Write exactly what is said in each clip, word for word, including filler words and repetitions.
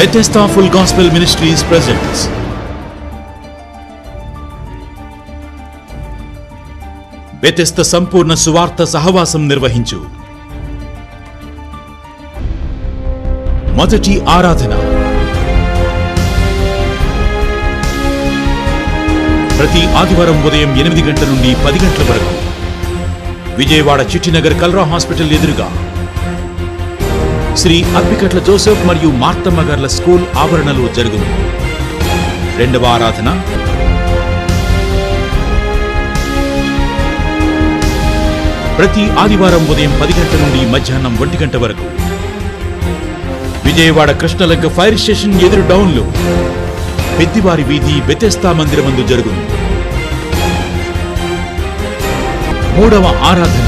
Bethesda Full Gospel Ministries presents Bethesda సంపూర్ణ సువార్త సహవాసం నిర్వహించు మొదటి ఆరాధన. ప్రతి ఆదివారం ఉదయం ఎనిమిది గంటల నుండి పది గంటల వరకు విజయవాడ చిట్టినగర్ కల్రా హాస్పిటల్ ఎదురుగా శ్రీ అప్పికట్ల జోసెఫ్ మరియు మార్తమ్మ గార్ల స్కూల్ ఆవరణలో జరుగును. రెండవ ఆరాధన ప్రతి ఆదివారం ఉదయం పది గంటల నుండి మధ్యాహ్నం ఒంటి గంట వరకు విజయవాడ కృష్ణలంక ఫైర్ స్టేషన్ ఎదురు డౌన్లో పెద్దివారి వీధి బెతెస్దా మందిరమందు జరుగును. మూడవ ఆరాధన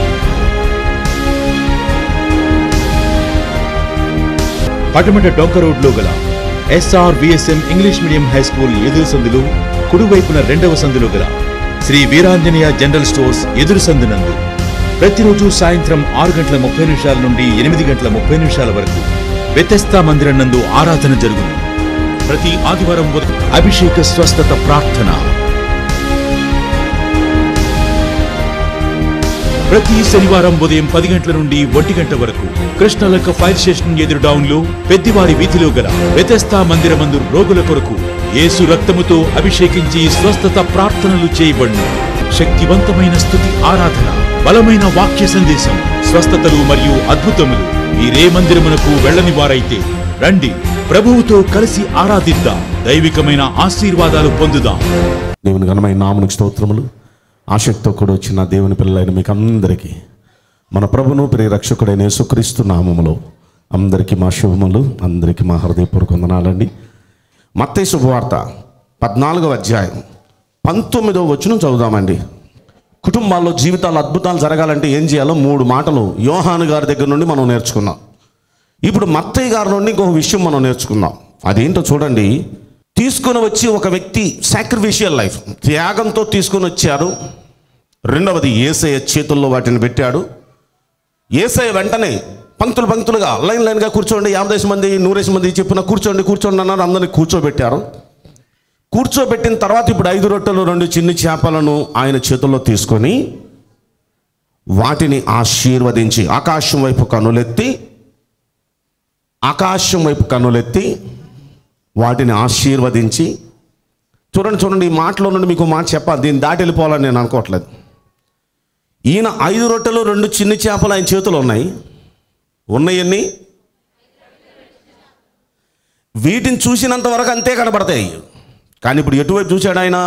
పటమట డొంక రోడ్లో గల SR VSM English medium high school ఎదురు సందులు కుడివైపున రెండవ సందులో గల శ్రీ వీరాంజనేయ జనరల్ స్టోర్స్ ఎదురు సందునందు ప్రతిరోజు సాయంత్రం ఆరు గంటల ముప్పై నిమిషాల నుండి ఎనిమిది గంటల ముప్పై నిమిషాల వరకు బెతెస్దా మందిరం నందు ఆరాధన జరుగును. ప్రతి ఆదివారం అభిషేక స్వస్థత ప్రార్థన, ప్రతి శనివారం ఉదయం పది గంటల నుండి ఒంటి గంట వరకు కృష్ణలంక ఫైర్ స్టేషన్ ఎదురు డౌన్లో పెద్దివారి వీధిలో గల బెతెస్దా మందిరమందు రోగుల కొరకు యేసు రక్తముతో అభిషేకించి స్వస్థత ప్రార్థనలు చేయబడును. శక్తివంతమైన స్తుతి ఆరాధన, బలమైన వాక్య సందేశం, స్వస్థతలు మరియు అద్భుతములు. మీరే మందిరమునకు వెళ్ళని వారైతే రండి, ప్రభువుతో కలిసి ఆరాధిద్దాం, దైవికమైన ఆశీర్వాదాలు పొందుదాం. దేవుని ఘనమైన నామమునకు స్తోత్రములు. ఆసక్తితో కూడా వచ్చిన దేవుని పిల్లలైన మీకు అందరికీ మన ప్రభును ప్రియ రక్షకుడైన యేసుక్రీస్తు నామములో అందరికీ మా శుభములు, అందరికీ మా హృదయపూర్వక వందనాలండి. మత్తయి శుభవార్త పద్నాలుగవ అధ్యాయం పంతొమ్మిదవ వచనం చదువుదామండి. కుటుంబాల్లో జీవితాలు అద్భుతాలు జరగాలంటే ఏం చేయాలో మూడు మాటలు యోహాను గారి దగ్గర నుండి మనం నేర్చుకున్నాం. ఇప్పుడు మత్తయి గారి నుండి ఇంకొక విషయం మనం నేర్చుకుందాం. అదేంటో చూడండి. తీసుకొని వచ్చి ఒక వ్యక్తి సాక్రిఫిషియల్ లైఫ్, త్యాగంతో తీసుకొని వచ్చారు. రెండవది యేసయ్య చేతుల్లో వాటిని పెట్టాడు. యేసయ్య వెంటనే పంక్తులు పంక్తులుగా లైన్ లైన్గా కూర్చోండి, యాభై మంది నూరేసి మంది చెప్పిన కూర్చోండి కూర్చోండి అన్నారు. అందరినీ కూర్చోబెట్టారు. కూర్చోబెట్టిన తర్వాత ఇప్పుడు ఐదు రొట్టెలు రెండు చిన్ని చేపలను ఆయన చేతుల్లో తీసుకొని వాటిని ఆశీర్వదించి ఆకాశం వైపు కన్నులెత్తి ఆకాశం వైపు కన్నులెత్తి వాటిని ఆశీర్వదించి చూడండి చూడండి ఈ మాటలో నుండి మీకు మాట చెప్పాలి. దీన్ని దాటి వెళ్ళిపోవాలని నేను అనుకోవట్లేదు. ఈయన ఐదు రొట్టెలు రెండు చిన్ని చేపలు ఆయన చేతులు ఉన్నాయి. ఉన్నాయన్ని వీటిని చూసినంత వరకు అంతే కనబడతాయి. కానీ ఇప్పుడు ఎటువైపు చూశాడు ఆయన?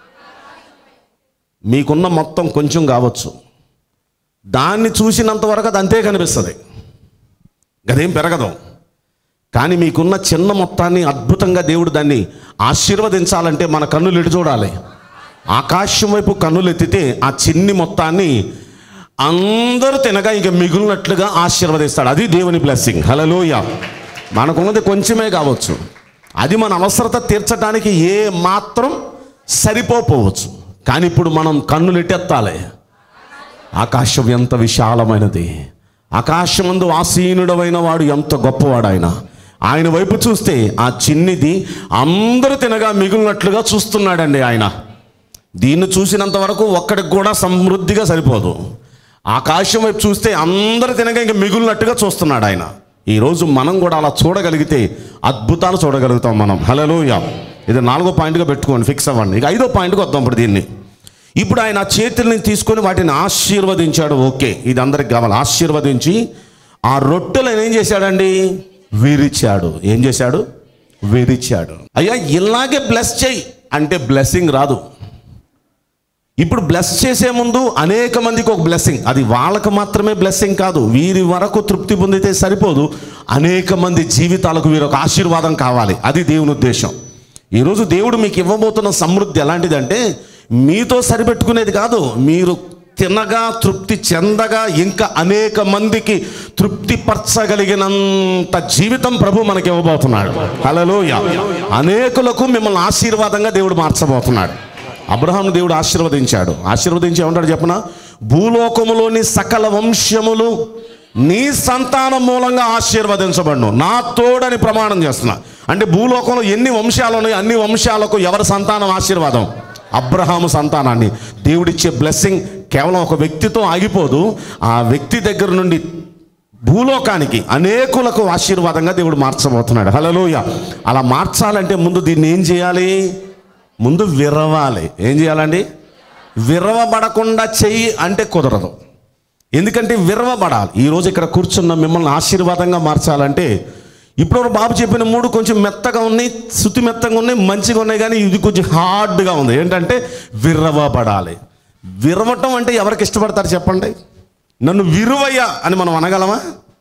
మీకున్న మొత్తం కొంచెం కావచ్చు, దాన్ని చూసినంత వరకు అది అంతే కనిపిస్తుంది, గదేం పెరగదు. కానీ మీకున్న చిన్న మొత్తాన్ని అద్భుతంగా దేవుడు దాన్ని ఆశీర్వదించాలంటే మన కన్నులు ఎటు చూడాలి? ఆకాశం వైపు కన్నులు ఎత్తితే ఆ చిన్ని మొత్తాన్ని అందరూ తినగా ఇక మిగిలినట్లుగా ఆశీర్వదిస్తాడు. అది దేవుని బ్లెస్సింగ్. హల్లెలూయా. మనకున్నది కొంచెమే కావచ్చు, అది మన అవసరత తీర్చడానికి ఏ మాత్రం సరిపోవచ్చు. కానీ ఇప్పుడు మనం కన్నులు ఎట్టెత్తాలి. ఆకాశం ఎంత విశాలమైనది, ఆకాశమందు ఆసీనుడమైన వాడు ఎంత గొప్పవాడు ఆయన. ఆయన వైపు చూస్తే ఆ చిన్నిది అందరూ తినగా మిగిలినట్లుగా చూస్తున్నాడండి ఆయన. దీన్ని చూసినంత వరకు ఒక్కడికి కూడా సమృద్ధిగా సరిపోదు. ఆకాశం వైపు చూస్తే అందరూ తినగా ఇంకా మిగిలినట్టుగా చూస్తున్నాడు ఆయన. ఈరోజు మనం కూడా అలా చూడగలిగితే అద్భుతాలు చూడగలుగుతాం మనం. హల్లెలూయా. ఇది నాలుగో పాయింట్గా పెట్టుకోండి, ఫిక్స్ అవ్వండి. ఇక ఐదో పాయింట్కి వద్దాం ఇప్పుడు దీన్ని. ఇప్పుడు ఆయన చేతుల్ని తీసుకొని వాటిని ఆశీర్వదించాడు. ఓకే, ఇది అందరికి కావాలి. ఆశీర్వదించి ఆ రొట్టెలు ఆయన ఏం చేశాడండి? విరిచాడు. ఏం చేశాడు? విరిచాడు. అయ్యా ఇలాగే బ్లెస్ చేయి అంటే బ్లెస్సింగ్ రాదు. ఇప్పుడు బ్లెస్ చేసే ముందు అనేక మందికి ఒక బ్లెస్సింగ్, అది వాళ్ళకు మాత్రమే బ్లెస్సింగ్ కాదు. వీరి వరకు తృప్తి పొందితే సరిపోదు, అనేక మంది జీవితాలకు వీరు ఒక ఆశీర్వాదం కావాలి. అది దేవుని ఉద్దేశం. ఈరోజు దేవుడు మీకు ఇవ్వబోతున్న సమృద్ధి ఎలాంటిదంటే మీతో సరిపెట్టుకునేది కాదు. మీరు తినగా తృప్తి చెందగా ఇంకా అనేక మందికి తృప్తి పరచగలిగినంత జీవితం ప్రభు మనకి ఇవ్వబోతున్నాడు. హల్లెలూయా. అనేకులకు మిమ్మల్ని ఆశీర్వాదంగా దేవుడు మార్చబోతున్నాడు. అబ్రహాం దేవుడు ఆశీర్వదించాడు. ఆశీర్వదించి ఏమంటాడు చెప్పనా? భూలోకములోని సకల వంశములు నీ సంతానం మూలంగా ఆశీర్వదించబడును, నా తోడని ప్రమాణం చేస్తున్నా. అంటే భూలోకంలో ఎన్ని వంశాలు ఉన్నాయి, అన్ని వంశాలకు ఎవరి సంతానం ఆశీర్వాదం? అబ్రహాము సంతానాన్ని. దేవుడిచ్చే బ్లెస్సింగ్ కేవలం ఒక వ్యక్తితో ఆగిపోదు. ఆ వ్యక్తి దగ్గర నుండి భూలోకానికి అనేకులకు ఆశీర్వాదంగా దేవుడు మార్చబోతున్నాడు. హల్లెలూయా. అలా మార్చాలంటే ముందు దీన్ని ఏం చేయాలి? ముందు విరవాలి. ఏం చేయాలండి? విరవబడకుండా చెయ్యి అంటే కుదరదు. ఎందుకంటే విరవబడాలి. ఈరోజు ఇక్కడ కూర్చున్న మిమ్మల్ని ఆశీర్వాదంగా మార్చాలంటే ఇప్పుడు బాబు చెప్పిన మూడు కొంచెం మెత్తగా ఉన్నాయి, శుతి మెత్తగా ఉన్నాయి, మంచిగా ఉన్నాయి, కానీ ఇది కొంచెం హార్డ్గా ఉంది. ఏంటంటే విరవబడాలి. విరవటం అంటే ఎవరికి ఇష్టపడతారు చెప్పండి? నన్ను విరువయ్యా అని మనం అనగలమా?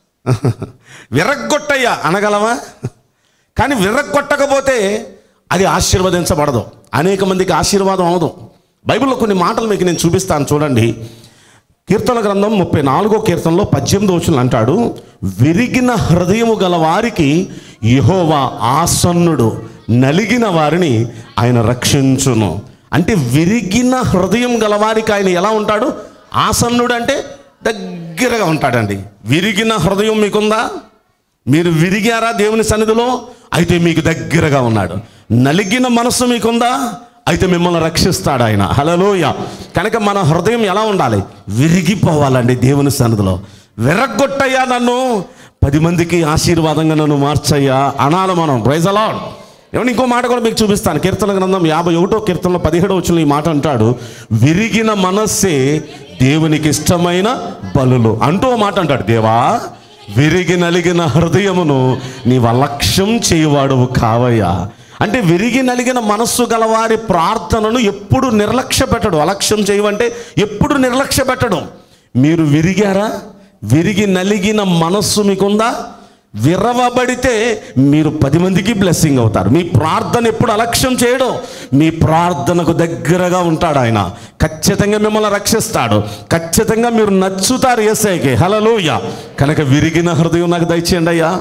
విరగ్గొట్టయ్యా అనగలమా? కానీ విరగ్గొట్టకపోతే అది ఆశీర్వదించబడదు, అనేక మందికి ఆశీర్వాదం అవదు. బైబిల్లో కొన్ని మాటలు మీకు నేను చూపిస్తాను చూడండి. కీర్తన గ్రంథం ముప్పై నాలుగో కీర్తనలో పద్దెనిమిదో వచనం అంటాడు, విరిగిన హృదయము గల వారికి యెహోవా ఆసన్నుడు, నలిగిన వారిని ఆయన రక్షించును. అంటే విరిగిన హృదయం గల వారికి ఆయన ఎలా ఉంటాడు? ఆసన్నుడు అంటే దగ్గరగా ఉంటాడండి. విరిగిన హృదయం మీకుందా? మీరు విరిగారా దేవుని సన్నిధిలో? అయితే మీకు దగ్గరగా ఉన్నాడు. నలిగిన మనస్సు మీకుందా? అయితే మిమ్మల్ని రక్షిస్తాడు ఆయన. హల్లెలూయా. కనుక మన హృదయం ఎలా ఉండాలి? విరిగిపోవాలండి దేవుని సన్నిధిలో. విరగ్గొట్టయ్యా నన్ను, పది మందికి ఆశీర్వాదంగా నన్ను మార్చయ్యా అనాలి మనం. Praise the Lord. ఏమన్నా ఇంకో మాట కూడా మీకు చూపిస్తాను. కీర్తన గ్రంథం యాభై ఒకటో కీర్తనలో పదిహేడో వచనంలో ఈ మాట అంటాడు, విరిగిన మనస్సే దేవునికి ఇష్టమైన బలులు అంటూ ఓ మాట అంటాడు. దేవా, విరిగి నలిగిన హృదయమును నీవు అలక్ష్యం చేయవాడువు కావయ్యా. అంటే విరిగి నలిగిన మనస్సు గలవారి ప్రార్థనను ఎప్పుడు నిర్లక్ష్య పెట్టడు. అలక్ష్యం చేయవంటే ఎప్పుడు నిర్లక్ష్య పెట్టడం. మీరు విరిగారా? విరిగి నలిగిన మనస్సు మీకుందా? విరవబడితే మీరు పది మందికి బ్లెస్సింగ్ అవుతారు. మీ ప్రార్థన ఎప్పుడు అలక్ష్యం చేయడం. మీ ప్రార్థనకు దగ్గరగా ఉంటాడు ఆయన. ఖచ్చితంగా మిమ్మల్ని రక్షిస్తాడు. ఖచ్చితంగా మీరు నచ్చుతారు యేసయ్యకి. హల్లెలూయా. కనుక విరిగిన హృదయం నాకు దయచేయండి అయ్యా.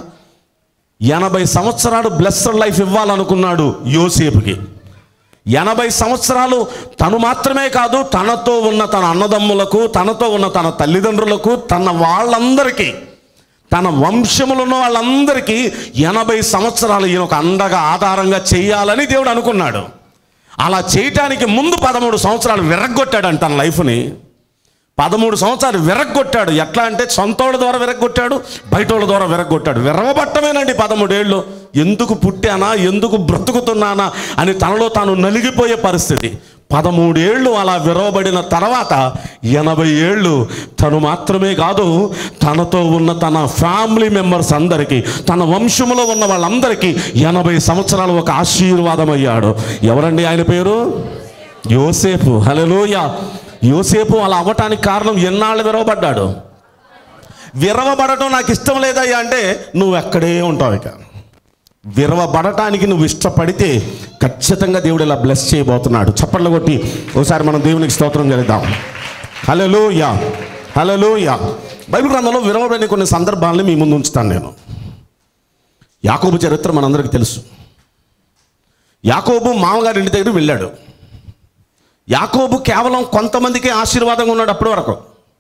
ఎనభై సంవత్సరాలు బ్లెస్డ్ లైఫ్ ఇవ్వాలనుకున్నాడు యోసేపుకి. ఎనభై సంవత్సరాలు తను మాత్రమే కాదు, తనతో ఉన్న తన అన్నదమ్ములకు, తనతో ఉన్న తన తల్లిదండ్రులకు, తన వాళ్ళందరికీ, తన వంశములో ఉన్న వాళ్ళందరికీ ఎనభై సంవత్సరాలు ఈయన ఒక అండగా ఆధారంగా చేయాలని దేవుడు అనుకున్నాడు. అలా చేయటానికి ముందు పదమూడు సంవత్సరాలు విరగ్గొట్టాడు తన లైఫ్ని. పదమూడు సంవత్సరాలు విరగ్గొట్టాడు. ఎట్లా అంటే సొంతోళ్ళ ద్వారా విరగ్గొట్టాడు, బయటోళ్ళ ద్వారా విరగ్గొట్టాడు. విరవబట్టమేనండి పదమూడేళ్ళు. ఎందుకు పుట్టానా, ఎందుకు బ్రతుకుతున్నానా అని తనలో తాను నలిగిపోయే పరిస్థితి. పదమూడేళ్ళు అలా విరవబడిన తర్వాత ఎనభై ఏళ్ళు తను మాత్రమే కాదు, తనతో ఉన్న తన ఫ్యామిలీ మెంబర్స్ అందరికీ, తన వంశములో ఉన్న వాళ్ళందరికీ ఎనభై సంవత్సరాలు ఒక ఆశీర్వాదం అయ్యాడు. ఎవరండి ఆయన పేరు? యోసేపు. హల్లెలూయా. యోసేపు అలా అవ్వటానికి కారణం ఎన్నాళ్ళు విరవబడ్డాడు. విరవబడటం నాకు ఇష్టం లేదయ్యా అంటే నువ్వు ఎక్కడే ఉంటావు. ఇక విరవబడటానికి నువ్వు ఇష్టపడితే ఖచ్చితంగా దేవుడు ఇలా బ్లెస్ చేయబోతున్నాడు. చప్పట్లు కొట్టి ఒకసారి మనం దేవునికి స్తోత్రం చేద్దాం. హల్లెలూయా, హల్లెలూయా. బైబిల్ గ్రంథంలో విరవబడిన కొన్ని సందర్భాలను మీ ముందు ఉంచుతాను నేను. యాకోబు చరిత్ర మనందరికీ తెలుసు. యాకోబు మామగారి ఇంటి దగ్గర వెళ్ళాడు. యాకోబు కేవలం కొంతమందికి ఆశీర్వాదంగా ఉన్నాడు అప్పటి వరకు.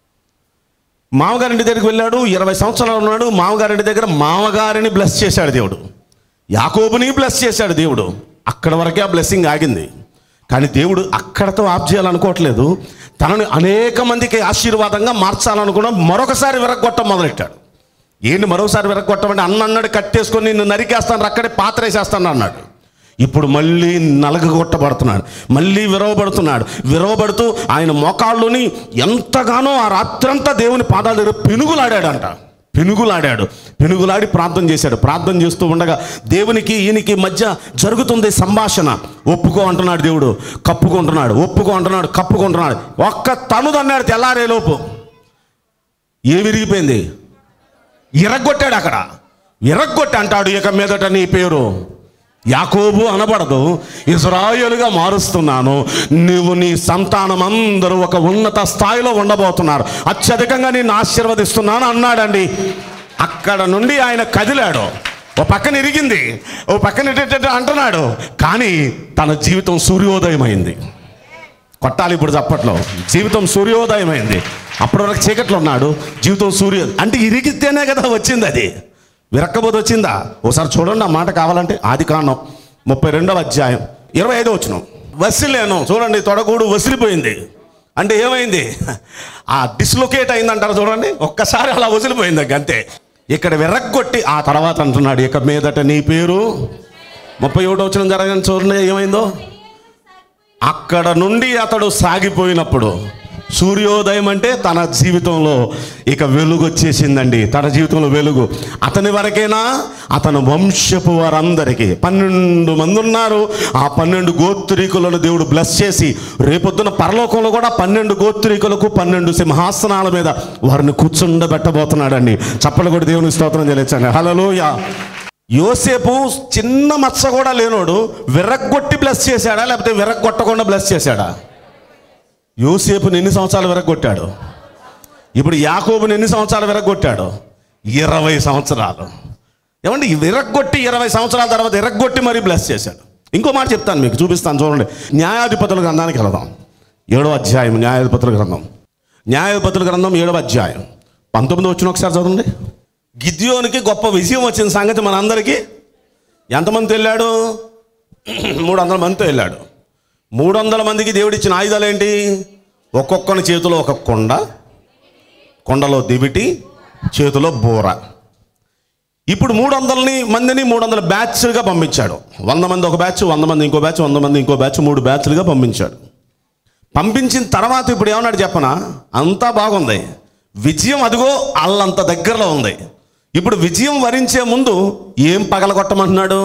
మామగారింటి దగ్గరికి వెళ్ళాడు, ఇరవై సంవత్సరాలు ఉన్నాడు. మామగారింటి దగ్గర మామగారిని బ్లెస్ చేశాడు దేవుడు, యాకోబుని బ్లెస్ చేశాడు దేవుడు. అక్కడ వరకే ఆ బ్లెస్సింగ్ ఆగింది. కానీ దేవుడు అక్కడతో ఆఫ్ చేయాలనుకోవట్లేదు. తనని అనేక మందికి ఆశీర్వాదంగా మార్చాలనుకున్నా మరొకసారి విరగొట్టం మొదలెట్టాడు. ఏంటి మరొకసారి విరగొట్టమంటే, అన్న అన్నాడు కట్టేసుకొని నిన్ను నరికేస్తాను, అక్కడే పాత్ర వేసేస్తాను అన్నాడు. ఇప్పుడు మళ్ళీ నలగగొట్టబడుతున్నాడు, మళ్ళీ విరవబడుతున్నాడు. విరవబడుతూ ఆయన మోకాళ్ళుని ఎంతగానో ఆ రాత్రంతా దేవుని పాదాల దగ్గర పెనుగులాడాడంట. పెనుగులాడాడు పెనుగులాడి ప్రార్థన చేశాడు. ప్రార్థన చేస్తూ ఉండగా దేవునికి ఈయనకి మధ్య జరుగుతుంది సంభాషణ. ఒప్పుకో అంటున్నాడు దేవుడు, కప్పుకుంటున్నాడు. ఒప్పుకో అంటున్నాడు, కప్పుకుంటున్నాడు. ఒక్క తనుదన్నాడు తెల్లారేలోపు ఏ విరిగిపోయింది, ఇరగ్గొట్టాడు. అక్కడ ఇరగ్గొట్టి అంటాడు, ఇక మీదట నీ పేరు యాకోబు అనబడదు, ఇశ్రాయేలుగా మారుస్తున్నాను. నువ్వు నీ సంతానం అందరూ ఒక ఉన్నత స్థాయిలో ఉండబోతున్నారు, అత్యధికంగా నేను ఆశీర్వదిస్తున్నాను అన్నాడండి. అక్కడ నుండి ఆయన కదిలాడు. ఓ పక్కన ఇరిగింది, ఓ పక్కన అంటున్నాడు. కానీ తన జీవితం సూర్యోదయం అయింది. కొట్టాలి ఇప్పుడు చప్పట్లో. జీవితం సూర్యోదయం అయింది. అప్పటి వరకు చీకట్లో ఉన్నాడు, జీవితం సూర్య అంటే ఇరిగితేనే కదా వచ్చింది. అది విరక్కపోతే వచ్చిందా? ఒకసారి చూడండి ఆ మాట కావాలంటే. ఆది కాండం ముప్పై రెండవ అధ్యాయం ఇరవై ఐదో వచనం. వసిలేను చూడండి, తొడగూడు వసిలిపోయింది అంటే ఏమైంది? ఆ డిస్లొకేట్ అయిందంటారు చూడండి, ఒక్కసారి అలా వసిలిపోయింది అంతే. ఇక్కడ విరగ్గొట్టి ఆ తర్వాత అంటున్నాడు, ఇక మీదట నీ పేరు ముప్పై ఒకటో వచనం జరగని చూడండి ఏమైందో. అక్కడ నుండి అతడు సాగిపోయినప్పుడు సూర్యోదయం అంటే తన జీవితంలో ఇక వెలుగు వచ్చేసిందండి. తన జీవితంలో వెలుగు అతని వరకేనా? అతని వంశపు వారందరికీ పన్నెండు మంది ఉన్నారు. ఆ పన్నెండు గోత్రీకులను దేవుడు బ్లెస్ చేసి రేపొద్దున పరలోకంలో కూడా పన్నెండు గోత్రీకులకు పన్నెండు సింహాసనాల మీద వారిని కూర్చుండబెట్టబోతున్నాడండి. చప్పలు కూడా దేవుని స్తోత్రం చెల్లించండి. హల్లెలూయా. యోసేపు చిన్న మచ్చ కూడా లేనోడు విరగ్గొట్టి బ్లెస్ చేశాడా లేకపోతే విరగ్గొట్టకుండా బ్లెస్ చేశాడా? యోసేపుని ఎన్ని సంవత్సరాలు విరగ్గొట్టాడు? ఇప్పుడు యాకోబుని ఎన్ని సంవత్సరాలు విరగ్గొట్టాడు? ఇరవై సంవత్సరాలు. ఏమండి, విరగ్గొట్టి ఇరవై సంవత్సరాల తర్వాత విరగ్గొట్టి మరీ బ్లెస్ చేశాడు. ఇంకో మాట చెప్తాను మీకు, చూపిస్తాను చూడండి. న్యాయాధిపతుల గ్రంథానికి వెళదాం. ఏడవ అధ్యాయం న్యాయాధిపతుల గ్రంథం. న్యాయాధిపతుల గ్రంథం ఏడవ అధ్యాయం పంతొమ్మిది వచ్చిన ఒకసారి చదవండి. గిద్యోనికి గొప్ప విజయం వచ్చిన సంగతి మనందరికీ. ఎంతమందితో వెళ్ళాడు? మూడు వందల మందితో వెళ్ళాడు. మూడు వందల మందికి దేవుడిచ్చిన ఆయుధాలు ఏంటి? ఒక్కొక్కని చేతిలో ఒక కొండ, కొండలో దివిటి, చేతిలో బోర. ఇప్పుడు మూడు వందలని మందిని మూడు వందల బ్యాచ్లుగా పంపించాడు. వంద మంది ఒక బ్యాచ్, వంద మంది ఇంకో బ్యాచ్, వంద మంది ఇంకో బ్యాచ్, మూడు బ్యాచ్లుగా పంపించాడు. పంపించిన తర్వాత ఇప్పుడు ఏమన్నాడు చెప్పనా? అంతా బాగుంది, విజయం అదిగో అల్లంత దగ్గరలో ఉంది. ఇప్పుడు విజయం వరించే ముందు ఏం పగలగొట్టమంటున్నాడు?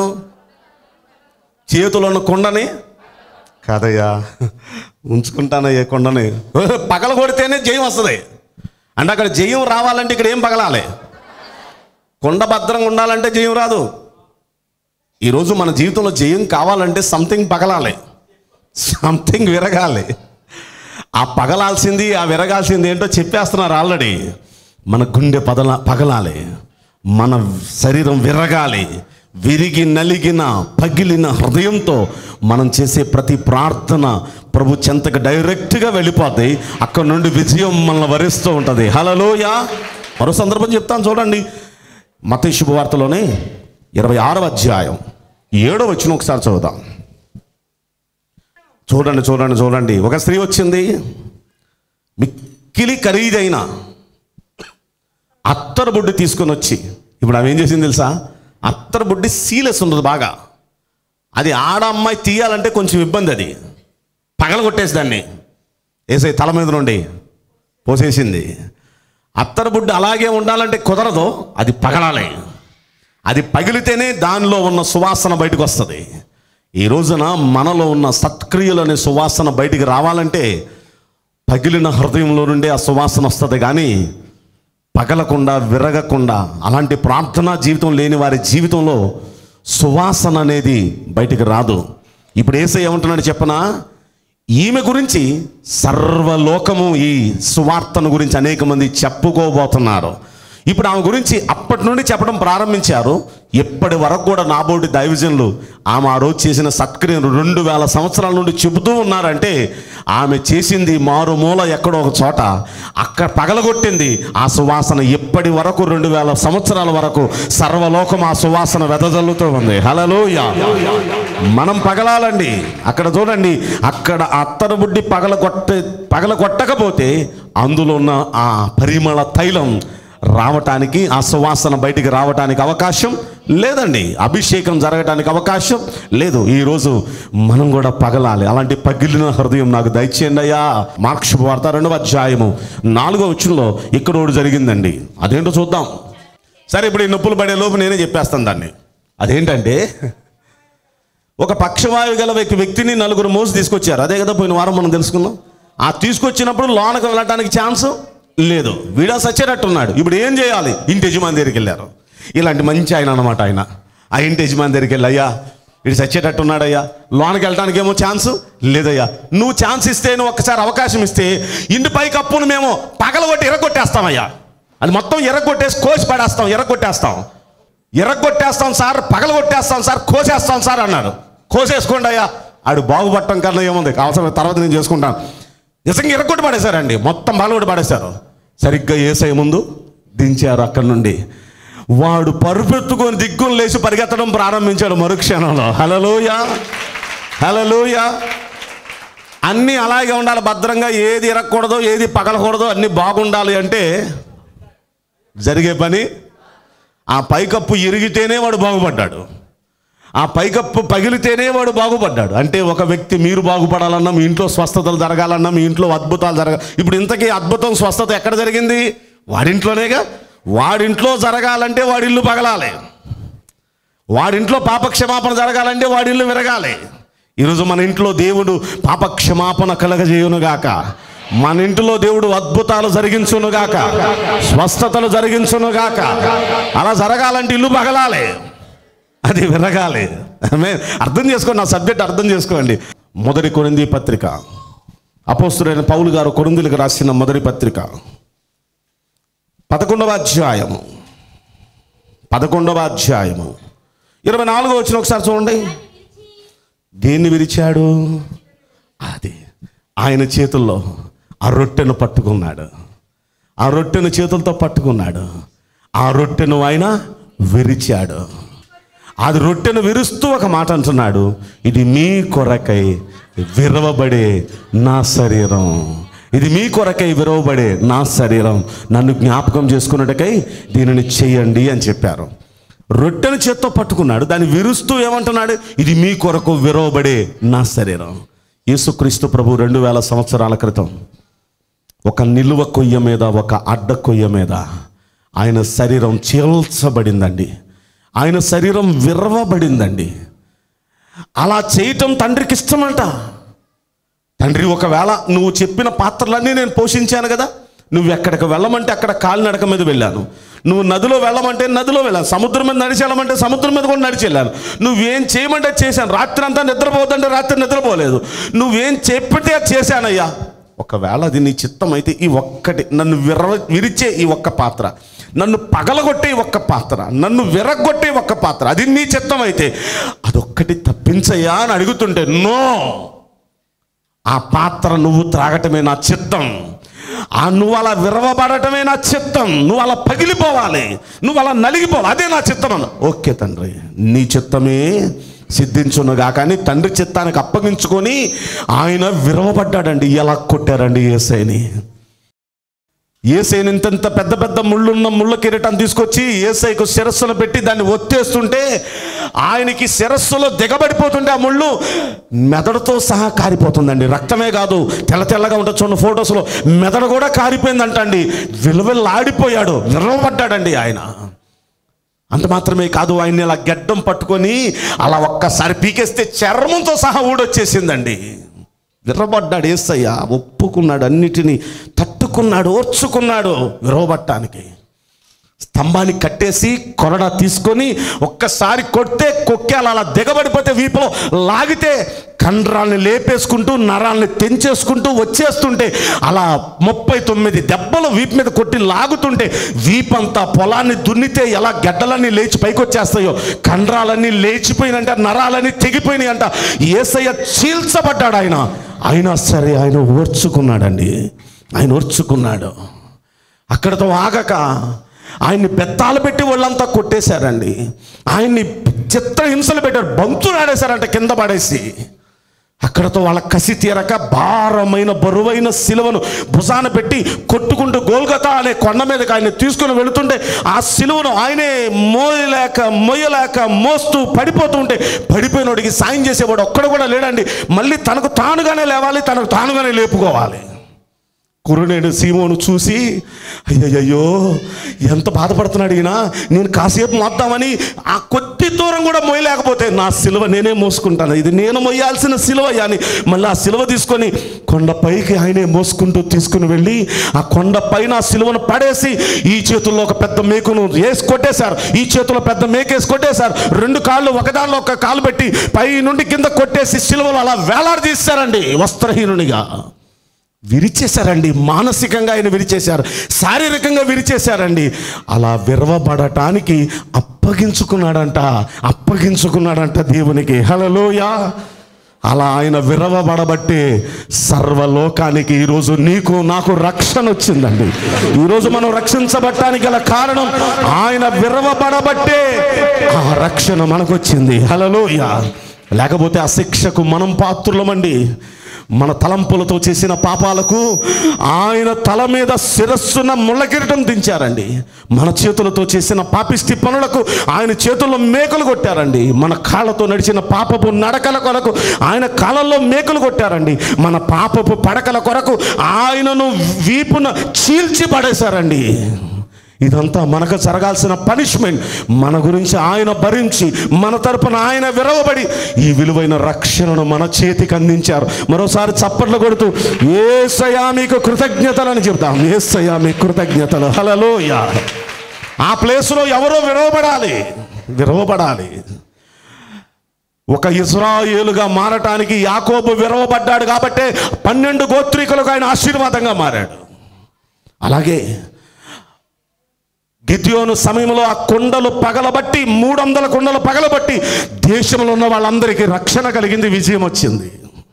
చేతిలో ఉన్న కొండని కాదయ్యా, ఉంచుకుంటానయ్యా కొండని. పగల కొడితేనే జయం వస్తుంది. అంటే అక్కడ జయం రావాలంటే ఇక్కడ ఏం పగలాలి? కొండ భద్రంగా ఉండాలంటే జయం రాదు. ఈరోజు మన జీవితంలో జయం కావాలంటే సంథింగ్ పగలాలి, సంథింగ్ విరగాలి. ఆ పగలాల్సింది ఆ విరగాల్సింది ఏంటో చెప్పేస్తున్నారు ఆల్రెడీ. మన గుండె పదల పగలాలి, మన శరీరం విరగాలి. విరిగి నలిగిన పగిలిన హృదయంతో మనం చేసే ప్రతి ప్రార్థన ప్రభు చెంతకు డైరెక్ట్గా వెళ్ళిపోతాయి. అక్కడ నుండి విజయం మనల్ని వరిస్తూ ఉంటుంది. హల్లెలూయా. మరో సందర్భం చెప్తాను చూడండి. మత్తయి శుభవార్తలోనే ఇరవై ఆరవ అధ్యాయం ఏడో వచనం ఒకసారి చదువుదాం. చూడండి చూడండి చూడండి. ఒక స్త్రీ వచ్చింది, మిక్కిలి ఖరీదైన అత్తరు బుడ్డి తీసుకొని వచ్చి, ఇప్పుడు ఆమె ఏం చేసింది తెలుసా? అత్తరు బుడ్డి సీలెస్ ఉండదు బాగా, అది ఆడ అమ్మాయి తీయాలంటే కొంచెం ఇబ్బంది. అది పగల కొట్టేసి దాన్ని వేసే తల మీద నుండి పోసేసింది. అత్తరు బుడ్డి అలాగే ఉండాలంటే కుదరదు, అది పగలాలి. అది పగిలితేనే దానిలో ఉన్న సువాసన బయటకు వస్తుంది. ఈ రోజున మనలో ఉన్న సత్క్రియలనే సువాసన బయటికి రావాలంటే పగిలిన హృదయంలో నుండి ఆ సువాసన వస్తుంది. కానీ పగలకుండా విరగకుండా అలాంటి ప్రార్థనా జీవితం లేని వారి జీవితంలో సువాసన అనేది బయటికి రాదు. ఇప్పుడు యేసయ్య ఏమంటున్నాడు చెప్పనా? ఈమె గురించి సర్వలోకము ఈ సువార్తను గురించి అనేక మంది చెప్పుకోబోతున్నారు. ఇప్పుడు ఆమె గురించి అప్పటి నుండి చెప్పడం ప్రారంభించారు. ఎప్పటి వరకు కూడా నాబోటి దైవజనులు ఆమె ఆ రోజు చేసిన సత్క్రియను రెండు వేల సంవత్సరాల నుండి చెబుతూ ఉన్నారంటే ఆమె చేసింది మారుమూల ఎక్కడో ఒక చోట, అక్కడ పగలగొట్టింది ఆ సువాసన ఎప్పటి వరకు రెండు వేల సంవత్సరాల వరకు సర్వలోకం ఆ సువాసన వెదజల్లుతూ ఉంది. హల్లెలూయా. మనం పగలాలండి. అక్కడ చూడండి, అక్కడ అత్తరు బుడ్డి పగలగొట్ట పగలగొట్టకపోతే అందులో ఉన్న ఆ పరిమళ తైలం రావటానికి, ఆ సువాసన బయటికి రావటానికి అవకాశం లేదండి. అభిషేకం జరగటానికి అవకాశం లేదు. ఈరోజు మనం కూడా పగలాలి. అలాంటి పగిలిన హృదయం నాకు దయచేయండి అయ్యా. మార్కు శుభవార్త రెండవ అధ్యాయము నాలుగో వచనంలో ఇక్కడ ఒకటి జరిగిందండి. అదేంటో చూద్దాం. సరే, ఇప్పుడు ఈ నొప్పులు పడే లోపు నేనే చెప్పేస్తాను దాన్ని. అదేంటంటే, ఒక పక్షవాయువు గల వ్యక్తిని నలుగురు మోసి తీసుకొచ్చారు. అదే కదా పోయిన వారం మనం తెలుసుకున్నాం. ఆ తీసుకొచ్చినప్పుడు లోనకు వెళ్ళటానికి ఛాన్స్ లేదు. వీడా సచ్చేటట్టున్నాడు. ఇప్పుడు ఏం చేయాలి? ఇంటి యజమాని దగ్గరికి వెళ్ళారు. ఇలాంటి మంచి ఆయన అనమాట. ఆయన ఆ ఇంటి యజమాని దగ్గరికి వెళ్ళి, అయ్యా వీడు చచ్చేటట్టున్నాడయ్యా, లోనికి వెళ్ళడానికి ఏమో ఛాన్స్ లేదయ్యా, నువ్వు ఛాన్స్ ఇస్తే, నువ్వు ఒక్కసారి అవకాశం ఇస్తే ఇంటి పై కప్పును మేము పగలగొట్టి ఎర్రగొట్టేస్తామయ్యా, అది మొత్తం ఎర్రగొట్టేసి కోసి పడేస్తాం, ఎర్రగొట్టేస్తాం ఎర్రగొట్టేస్తాం సార్, పగలగొట్టేస్తాం సార్, కోసేస్తాం సార్ అన్నారు. కోసేసుకోండి అయ్యా ఆడు బాగుపడటం కన్నా ఏముంది, అవసరం తర్వాత నేను చేసుకుంటాను. నిజంగా ఇరగొట్టి పడేశారండి, మొత్తం బాలుగొట్టి పడేశారు. సరిగ్గా యేసయ్య ముందు దించారు. అక్కడి నుండి వాడు పరుపెత్తుకొని దిగ్గులు లేచి పరిగెత్తడం ప్రారంభించాడు మరుక్షణంలో. హల్లెలూయా, హల్లెలూయా. అన్నీ అలాగే ఉండాలి, భద్రంగా, ఏది ఇరగకూడదు, ఏది పగలకూడదు, అన్నీ బాగుండాలి అంటే జరిగే పని. ఆ పైకప్పు ఇరిగితేనే వాడు బాగుపడ్డాడు, ఆ పైకప్పు పగిలితేనే వాడు బాగుపడ్డాడు. అంటే ఒక వ్యక్తి మీరు బాగుపడాలన్నా, మీ ఇంట్లో స్వస్థతలు జరగాలన్నా, మీ ఇంట్లో అద్భుతాలు జరగాలి. ఇప్పుడు ఇంతకీ అద్భుతం స్వస్థత ఎక్కడ జరిగింది? వాడింట్లోనేగా. వాడింట్లో జరగాలంటే వాడి ఇల్లు పగలాలి, వాడింట్లో పాపక్షమాపణ జరగాలంటే వాడి ఇల్లు విరగాలి. ఈరోజు మన ఇంట్లో దేవుడు పాపక్షమాపణ కలగజేయునుగాక, మన ఇంటిలో దేవుడు అద్భుతాలు జరిగించునుగాక, స్వస్థతలు జరిగించునుగాక. అలా జరగాలంటే ఇల్లు పగలాలి, అది విరగాలి. అర్థం చేసుకోండి, నా సబ్జెక్ట్ అర్థం చేసుకోండి. మొదటి కొరింథీ పత్రిక, అపోస్తలుడైన పౌలు గారు కొరింథీయులకు రాసిన మొదటి పత్రిక పదకొండవ అధ్యాయము పదకొండవ అధ్యాయము ఇరవై నాలుగో వచ్చిన ఒకసారి చూడండి. దేన్ని విరిచాడు? అది ఆయన చేతుల్లో ఆ రొట్టెను పట్టుకున్నాడు, ఆ రొట్టెను చేతులతో పట్టుకున్నాడు, ఆ రొట్టెను ఆయన విరిచాడు. అది రొట్టెను విరుస్తూ ఒక మాట అంటున్నాడు, ఇది మీ కొరకై విరవబడే నా శరీరం, ఇది మీ కొరకై విరవబడే నా శరీరం, నన్ను జ్ఞాపకం చేసుకున్నట్టుకై దీనిని చెయ్యండి అని చెప్పారు. రొట్టెను చేత్తో పట్టుకున్నాడు, దాన్ని విరుస్తూ ఏమంటున్నాడు? ఇది మీ కొరకు విరవబడే నా శరీరం. యేసుక్రీస్తు ప్రభు రెండు వేల సంవత్సరాల క్రితం ఒక నిలువ కొయ్య మీద, ఒక అడ్డ కొయ్య మీద ఆయన శరీరం చీల్చబడిందండి, ఆయన శరీరం విరవబడిందండి. అలా చేయటం తండ్రికి ఇష్టమంట. తండ్రి, ఒకవేళ నువ్వు చెప్పిన పాత్రలన్నీ నేను పోషించాను కదా, నువ్వు ఎక్కడికి వెళ్ళమంటే అక్కడ కాలినడక మీద వెళ్ళాను, నువ్వు నదిలో వెళ్ళమంటే నదిలో వెళ్ళాను, సముద్రం మీద నడిచి వెళ్ళమంటే సముద్రం మీద కూడా నడిచి వెళ్ళాను, నువ్వేం చేయమంటే చేశాను, రాత్రి అంతా నిద్రపోతుంటే రాత్రి నిద్రపోలేదు, నువ్వేం చెప్పితే అది చేశానయ్యా. ఒకవేళ అది నీ చిత్తం అయితే ఈ ఒక్కటి, నన్ను విర విరిచే ఈ ఒక్క పాత్ర, నన్ను పగలగొట్టే ఒక్క పాత్ర, నన్ను విరగొట్టే ఒక్క పాత్ర, అది నీ చిత్తం అయితే అదొక్కటి తప్పించయ్యా అని అడుగుతుంటే, నో, ఆ పాత్ర నువ్వు త్రాగటమే నా చిత్తం, ఆ నువ్వు అలా విరవబడటమే నా చిత్తం, నువ్వు అలా పగిలిపోవాలి, నువ్వు అలా నలిగిపోవాలి, అదే నా చిత్తం అన్న. ఓకే తండ్రి, నీ చిత్తమే సిద్ధించునుగా. కానీ తండ్రి చిత్తానికి అప్పగించుకొని ఆయన విరవబడ్డాడండి. ఎలా కొట్టారండి యేసయ్యని! యేసయ్యని ఇంత పెద్ద పెద్ద ముళ్ళున్న ముళ్ళ కిరీటం తీసుకొచ్చి యేసయ్యకు శిరస్సులో పెట్టి దాన్ని ఒత్తేస్తుంటే ఆయనకి శిరస్సులో దిగబడిపోతుంటే ఆ ముళ్ళు మెదడుతో సహా కారిపోతుందండి. రక్తమే కాదు, తెల్ల తెల్లగా ఉంటుంది చూడండి ఫొటోస్లో, మెదడు కూడా కారిపోయిందంటండి. విలువలాడిపోయాడు, విరవబడ్డాడండి ఆయన. అంత మాత్రమే కాదు, ఆయన్ని అలా గడ్డం పట్టుకొని అలా ఒక్కసారి పీకేస్తే చర్మంతో సహా ఊడొచ్చేసిందండి. విరవబడ్డాడు యేసయ్య, ఒప్పుకున్నాడు, అన్నిటినీ తట్టుకున్నాడు, ఓర్చుకున్నాడు విరవబట్టానికి. స్తంభాన్ని కట్టేసి కొరడా తీసుకొని ఒక్కసారి కొడితే కొక్కేలు అలా దిగబడిపోతే వీపులో లాగితే కండరాల్ని లేపేసుకుంటూ నరాల్ని తెంచేసుకుంటూ వచ్చేస్తుంటే అలా ముప్పై తొమ్మిది దెబ్బలు వీపు మీద కొట్టి లాగుతుంటే వీపంతా పొలాన్ని దున్నితే ఎలా గడ్డలన్నీ లేచి పైకి వచ్చేస్తాయో కండరాలన్నీ లేచిపోయినంట, నరాలన్నీ తెగిపోయినాయి అంట. యేసయ్య చీల్చబడ్డాడు. ఆయన అయినా సరే ఆయన ఓర్చుకున్నాడండి, ఆయన ఓర్చుకున్నాడు. అక్కడతో ఆగక ఆయన్ని బెత్తాలు పెట్టి వాళ్ళంతా కొట్టేశారండి, ఆయన్ని చిత్రహింసలు పెట్టారు, బంతులు ఆడేశారంట కింద పడేసి. అక్కడతో వాళ్ళ కసి తీరక భారమైన బరువైన సిలువను భుజాన పెట్టి కొట్టుకుంటూ గోల్గతా అనే కొండ మీదకి ఆయన తీసుకుని వెళుతుంటే ఆ సిలువను ఆయనే మోయలేక మొయ్యలేక మోస్తూ పడిపోతూ ఉంటే పడిపోయినోడికి సాయం చేసేవాడు ఒక్కడు కూడా లేడండి. మళ్ళీ తనకు తానుగానే లేవాలి, తనకు తానుగానే లేపుకోవాలి. కురునేడు సీమోను చూసి అయ్యయ్యో ఎంత బాధపడుతున్నాడు ఈయన, నేను కాసేపు మోద్దామని ఆ కొద్ది దూరం కూడా మోయలేకపోతే నా సిలువ నేనే మోసుకుంటాను, ఇది నేను మోయాల్సిన సిలువ అని మళ్ళీ ఆ సిలువ తీసుకొని కొండపైకి ఆయనే మోసుకుంటూ తీసుకుని వెళ్ళి ఆ కొండ పైన ఆ సిలువను పడేసి ఈ చేతుల్లో ఒక పెద్ద మేకును వేసి కొట్టేశారు, ఈ చేతుల్లో పెద్ద మేకేసి కొట్టేశారు, రెండు కాళ్ళు ఒకదానిలో ఒక కాలు పెట్టి పై నుండి కింద కొట్టేసి సిలువలు అలా వేలాడదీశారండి. వస్త్రహీనునిగా విరిచేశారండి, మానసికంగా ఆయన విరిచేశారు, శారీరకంగా విరిచేశారండి. అలా విరవబడటానికి అప్పగించుకున్నాడంట, అప్పగించుకున్నాడంట దేవునికి. హల్లెలూయా, అలా ఆయన విరవబడబట్టే సర్వలోకానికి ఈరోజు నీకు నాకు రక్షణ వచ్చిందండి. ఈరోజు మనం రక్షించబడటానికి గల కారణం ఆయన విరవబడబట్టే ఆ రక్షణ మనకు వచ్చింది. హల్లెలూయా. లేకపోతే ఆ శిక్షకు మనం పాత్రులమండి. మన తలంపులతో చేసిన పాపాలకు ఆయన తల మీద శిరస్సున ముళ్ళకిరీటం దించారండి. మన చేతులతో చేసిన పాపిష్టి పనులకు ఆయన చేతుల్లో మేకలు కొట్టారండి. మన కాళ్ళతో నడిచిన పాపపు నడకల కొరకు ఆయన కాళ్ళల్లో మేకలు కొట్టారండి. మన పాపపు పడకల కొరకు ఆయనను వీపున చీల్చి పడేశారండి. ఇదంతా మనకు జరగాల్సిన పనిష్మెంట్ మన గురించి ఆయన భరించి మన తరపున ఆయన విరవబడి ఈ విలువైన రక్షణను మన చేతికి అందించారు. మరోసారి చప్పట్లు కొడుతూ యేసయ్యా మీకు కృతజ్ఞతలు అని చెప్తాం. యేసయ్యా మీకు కృతజ్ఞతలు. హల్లెలూయా. ఆ ప్లేస్లో ఎవరో విరవబడాలి విరవబడాలి ఒక ఇశ్రాయేలుగా మారటానికి యాకోబు విరవబడ్డాడు కాబట్టే పన్నెండు గోత్రికులకు ఆయన ఆశీర్వాదంగా మారాడు. అలాగే గిద్యోను సమయంలో ఆ కొండలు పగలబట్టి మూడు వందల కొండలు పగలబట్టి దేశంలో ఉన్న వాళ్ళందరికీ రక్షణ కలిగింది, విజయం వచ్చింది.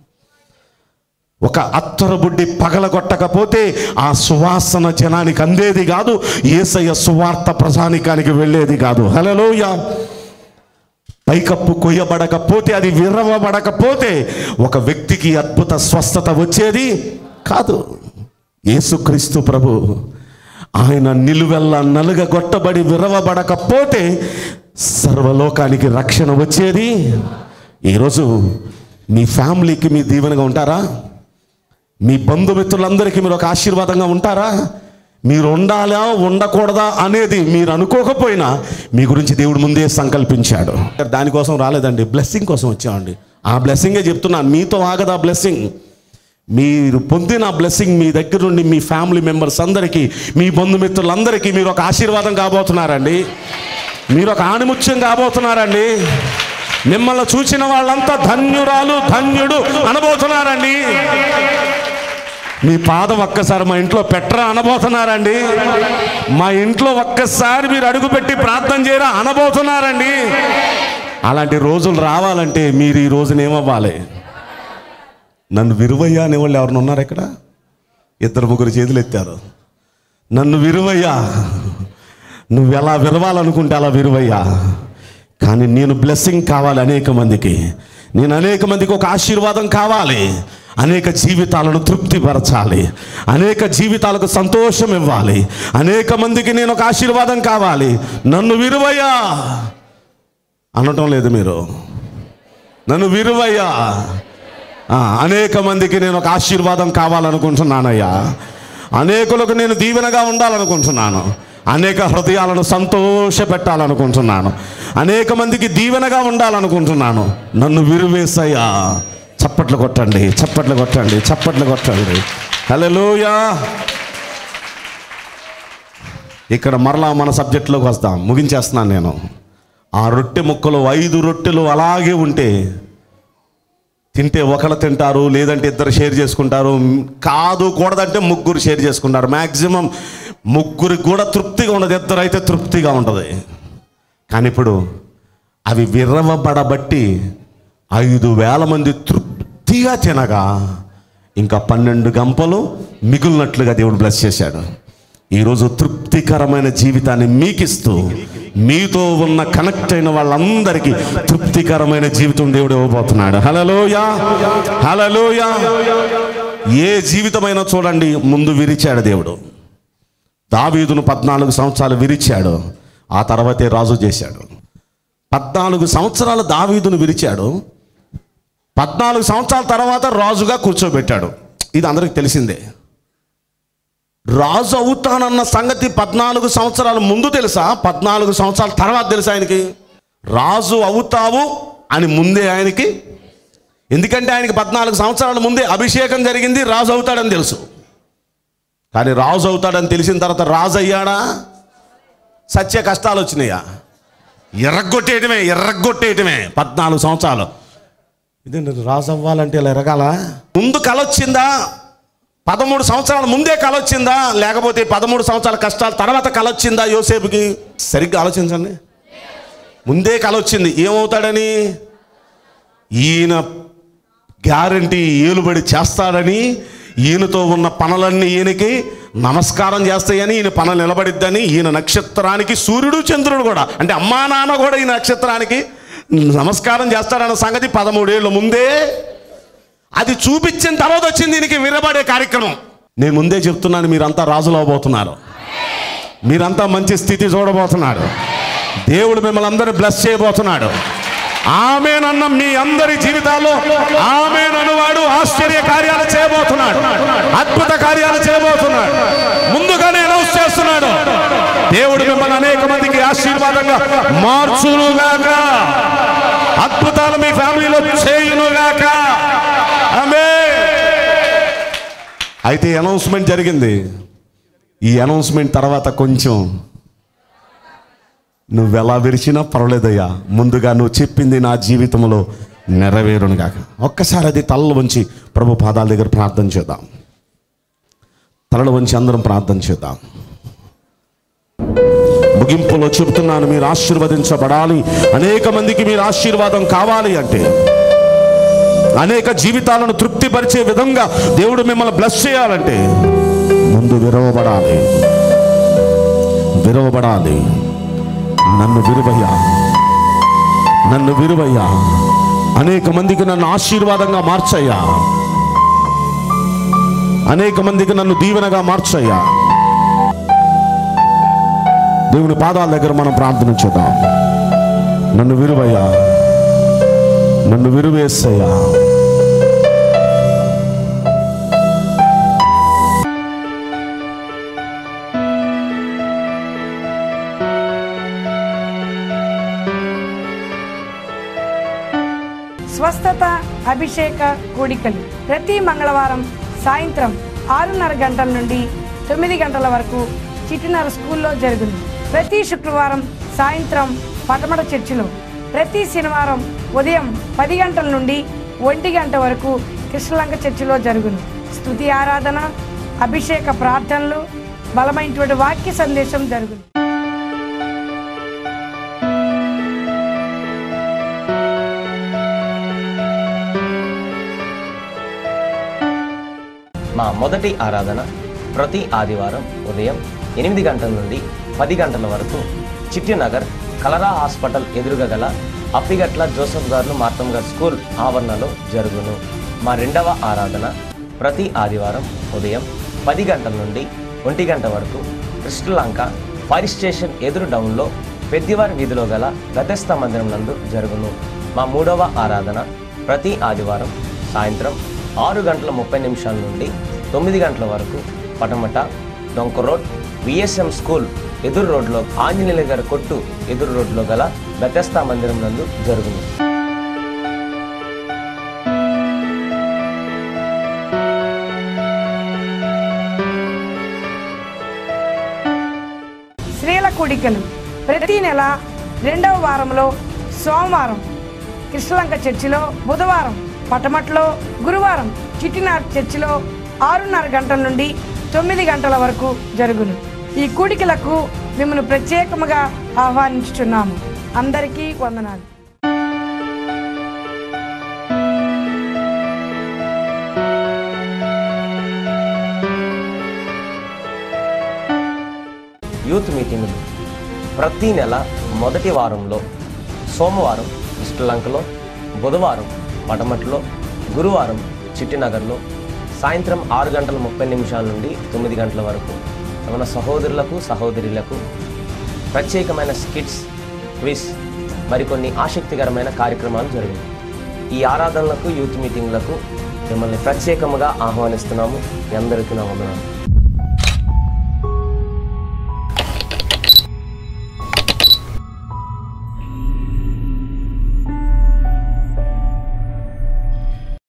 ఒక అత్తరు బుడ్డి పగలగొట్టకపోతే ఆ సువాసన జనానికి అందేది కాదు, యేసయ్య సువార్త ప్రజానికానికి వెళ్ళేది కాదు. హల్లెలూయా. పైకప్పు కొయ్యబడకపోతే, అది విరవబడకపోతే ఒక వ్యక్తికి అద్భుత స్వస్థత వచ్చేది కాదు. యేసుక్రీస్తు ప్రభు ఆయన నిలువెల్ల నలుగగొట్టబడి విరవబడకపోతే సర్వలోకానికి రక్షణ వచ్చేది. ఈరోజు మీ ఫ్యామిలీకి మీ దీవెనగా ఉంటారా? మీ బంధుమిత్రులందరికీ మీరు ఒక ఆశీర్వాదంగా ఉంటారా? మీరు ఉండాలా ఉండకూడదా అనేది మీరు అనుకోకపోయినా మీ గురించి దేవుడు ముందే సంకల్పించాడు. దానికోసం రాలేదండి, బ్లెస్సింగ్ కోసం వచ్చామండి. ఆ బ్లెస్సింగే చెప్తున్నాను, మీతో ఆగదా బ్లెస్సింగ్. మీరు పొందిన బ్లెస్సింగ్ మీ దగ్గర నుండి మీ ఫ్యామిలీ మెంబర్స్ అందరికీ, మీ బంధుమిత్రులందరికీ మీరు ఒక ఆశీర్వాదం కాబోతున్నారండి. మీరు ఒక ఆణిముత్యం కాబోతున్నారండి. మిమ్మల్ని చూసిన వాళ్ళంతా ధన్యురాలు ధన్యుడు అనబోతున్నారండి. మీ పాదం ఒక్కసారి మా ఇంట్లో పెట్టరా అనబోతున్నారండి. మా ఇంట్లో ఒక్కసారి మీరు అడుగుపెట్టి ప్రార్థన చేయరా అనబోతున్నారండి. అలాంటి రోజులు రావాలంటే మీరు ఈ రోజున ఏమవ్వాలి? నన్ను విరువయ్యా అనేవాళ్ళు ఎవరిని ఉన్నారు ఇక్కడ? ఇద్దరు ముగ్గురు చేతులు ఎత్తారు. నన్ను విరువయ్యా, నువ్వు ఎలా విరవాలనుకుంటే అలా విరువయ్యా. కానీ నేను బ్లెస్సింగ్ కావాలి అనేక మందికి, నేను అనేక మందికి ఒక ఆశీర్వాదం కావాలి, అనేక జీవితాలను తృప్తిపరచాలి, అనేక జీవితాలకు సంతోషం ఇవ్వాలి, అనేక మందికి నేను ఒక ఆశీర్వాదం కావాలి. నన్ను విరువయ్యా అనటం లేదు మీరు. నన్ను విరువయ్యా, అనేక మందికి నేను ఒక ఆశీర్వాదం కావాలనుకుంటున్నానయ్యా. అనేకులకు నేను దీవెనగా ఉండాలనుకుంటున్నాను. అనేక హృదయాలను సంతోష పెట్టాలనుకుంటున్నాను. అనేక మందికి దీవెనగా ఉండాలనుకుంటున్నాను. నన్ను విరువేసయ్యా. చప్పట్లు కొట్టండి, చప్పట్లు కొట్టండి, చప్పట్లు కొట్టండి. హల్లెలూయా. ఇక్కడ మరలా మన సబ్జెక్టులోకి వస్తాం, ముగించేస్తున్నాను నేను. ఆ రొట్టె ముక్కలు ఐదు రొట్టెలు అలాగే ఉంటే తింటే ఒకరు తింటారు, లేదంటే ఇద్దరు షేర్ చేసుకుంటారు. కాదు కూడదంటే ముగ్గురు షేర్ చేసుకుంటారు. మ్యాక్సిమం ముగ్గురికి కూడా తృప్తిగా ఉండదు, ఇద్దరు అయితే తృప్తిగా ఉంటుంది. కానీ ఇప్పుడు అవి విరవబడబట్టి ఐదు వేల మంది తృప్తిగా తినగా ఇంకా పన్నెండు గంపలు మిగిలినట్లుగా దేవుడు బ్లెస్ చేశాడు. ఈరోజు తృప్తికరమైన జీవితాన్ని మీకిస్తూ మీతో ఉన్న కనెక్ట్ అయిన వాళ్ళందరికీ తృప్తికరమైన జీవితం దేవుడు ఇవ్వబోతున్నాడు. హల్లెలూయా, హల్లెలూయా. ఏ జీవితమైనా చూడండి, ముందు విరిచాడు దేవుడు. దావీదును పద్నాలుగు సంవత్సరాలు విరిచాడు, ఆ తర్వాతే రాజు చేశాడు. పద్నాలుగు సంవత్సరాలు దావీదును విరిచాడు, పద్నాలుగు సంవత్సరాల తర్వాత రాజుగా కూర్చోబెట్టాడు. ఇది అందరికి తెలిసిందే. రాజు అవుతానన్న సంగతి పద్నాలుగు సంవత్సరాల ముందు తెలుసా, పద్నాలుగు సంవత్సరాల తర్వాత తెలుసా ఆయనకి? రాజు అవుతావు అని ముందే ఆయనకి, ఎందుకంటే ఆయనకి పద్నాలుగు సంవత్సరాల ముందే అభిషేకం జరిగింది, రాజు అవుతాడని తెలుసు. కానీ రాజు అవుతాడని తెలిసిన తర్వాత రాజు అయ్యాడా? సత్య కష్టాలు వచ్చినాయా? ఎర్రగొట్టేయటమే ఎర్రగొట్టేయటమే పద్నాలుగు సంవత్సరాలు. ఇదేంటి రాజు అవ్వాలంటే ఇలా ఎరగాల? ముందు కల వచ్చిందా? పదమూడు సంవత్సరాల ముందే కల వచ్చిందా? లేకపోతే పదమూడు సంవత్సరాల కష్టాల తర్వాత కల వచ్చిందా యోసేపుకి? సరిగ్గా ఆలోచించండి. ముందే కల వచ్చింది. ఏమవుతాడని? ఈయన గ్యారంటీ ఏలుబడి చేస్తాడని, ఈయనతో ఉన్న పనులన్నీ ఈయనకి నమస్కారం చేస్తాయని, ఈయన పనులు నిలబడిద్దని, ఈయన నక్షత్రానికి సూర్యుడు చంద్రుడు కూడా, అంటే అమ్మా నాన్న కూడా ఈ నక్షత్రానికి నమస్కారం చేస్తాడన్న సంగతి పదమూడేళ్ళ ముందే అది చూపించిన తర్వాత వచ్చింది దీనికి విరబడే కార్యక్రమం. నేను ముందే చెప్తున్నాను, మీరంతా రాజులు అవబోతున్నారు, మీరంతా మంచి స్థితి చూడబోతున్నారు, దేవుడు మిమ్మల్ని అందరూ బ్లెస్ చేయబోతున్నాడు. ఆమేనన్న మీ అందరి జీవితాల్లో ఆమేననువాడు ఆశ్చర్య కార్యాలు చేయబోతున్నాడు, అద్భుత కార్యాలు చేయబోతున్నాడు. ముందుగానే అనౌన్స్ చేస్తున్నాడు, దేవుడు మిమ్మల్ని అనేక మందికి ఆశీర్వాదంగా మార్చునుగాక, అద్భుతాలు మీ ఫ్యామిలీలో చేయునుగాక. ఆమేన్. అయితే అనౌన్స్మెంట్ జరిగింది. ఈ అనౌన్స్మెంట్ తర్వాత కొంచెం నువ్వెలా విరిచినా పర్వాలేదయ్యా, ముందుగా నువ్వు చెప్పింది నా జీవితంలో నెరవేరును గాక. ఒక్కసారి అది తలలు వంచి ప్రభు పాదాల దగ్గర ప్రార్థన చేద్దాం. తలలు వంచి అందరం ప్రార్థన చేద్దాం. ముగింపులో చెబుతున్నాను, మీరు ఆశీర్వదించబడాలి, అనేక మందికి మీరు ఆశీర్వాదం కావాలి అంటే, అనేక జీవితాలను తృప్తిపరిచే విధంగా దేవుడు మిమ్మల్ని బ్లెస్ చేయాలంటే ముందు విరవబడాలి, విరవబడాలి. నన్ను విరువయ్యా, నన్ను విరువయ్యా, అనేక మందికి నన్ను ఆశీర్వాదంగా మార్చయ్యా, అనేక మందికి నన్ను దీవెనగా మార్చయ్యా. దేవుని పాదాల దగ్గర మనం ప్రార్థన చేద్దాం. నన్ను విరువయ్యా, నన్ను విరువేసయ్యా. స్వస్థత అభిషేక కూడికలు ప్రతి మంగళవారం సాయంత్రం ఆరున్నర గంటల నుండి తొమ్మిది గంటల వరకు చిట్టినర స్కూల్లో జరుగును. ప్రతి శుక్రవారం సాయంత్రం పటమట చర్చిలో, ప్రతి శనివారం ఉదయం పది గంటల నుండి ఒంటి గంట వరకు కృష్ణలంక చర్చిలో జరుగును. స్తుతి ఆరాధన, అభిషేక ప్రార్థనలు, బలమైనటువంటి వాక్య సందేశం జరుగును. మా మొదటి ఆరాధన ప్రతి ఆదివారం ఉదయం ఎనిమిది గంటల నుండి పది గంటల వరకు చిట్టినగర్ కలరా హాస్పిటల్ ఎదురుగా గల అప్పిగట్ల జోసఫ్ గారు మార్తమ్ గారు స్కూల్ ఆవరణలో జరుగును. మా రెండవ ఆరాధన ప్రతి ఆదివారం ఉదయం పది గంటల నుండి ఒంటి గంట వరకు కృష్ణలంక ఫైర్ స్టేషన్ ఎదురు డౌన్లో పెద్దివారి వీధిలో గల బెతెస్దా మందిరం నందు జరుగును. మా మూడవ ఆరాధన ప్రతి ఆదివారం సాయంత్రం ఆరు గంటల ముప్పై నిమిషాల నుండి తొమ్మిది గంటల వరకు పటమట డొంక రోడ్ విఎస్ఎం స్కూల్ ఎదురు రోడ్లో ఆంజనేయుల గారి కొట్టు ఎదురు రోడ్లో గల బెతెస్దా మందిరం నందు జరుగును. స్త్రీల కూడికలు ప్రతి నెల రెండవ వారంలో సోమవారం కృష్ణలంక చర్చిలో, బుధవారం పటమట్లో, గురువారం చిట్టినార్ చర్చిలో ఆరున్నర గంటల నుండి తొమ్మిది గంటల వరకు జరుగును. ఈ కూడికలకు మిమ్మల్ని ప్రత్యేకముగా ఆహ్వానించుచున్నాము. అందరికీ వందనాలు. యూత్ మీటింగులు ప్రతి నెల మొదటి వారంలో సోమవారం శ్రీలంకలో, బుధవారం పటమట్లో, గురువారం చిట్టినగర్లో సాయంత్రం ఆరు గంటల ముప్పై నిమిషాల నుండి తొమ్మిది గంటల వరకు మన సహోదరులకు సహోదరులకు ప్రత్యేకమైన స్కిట్స్, క్విజ్, మరికొన్ని ఆసక్తికరమైన కార్యక్రమాలు జరిగాయి. ఈ ఆరాధనలకు, యూత్ మీటింగ్లకు మిమ్మల్ని ప్రత్యేకంగా ఆహ్వానిస్తున్నాము. మీ అందరికీ నా వందనాలు.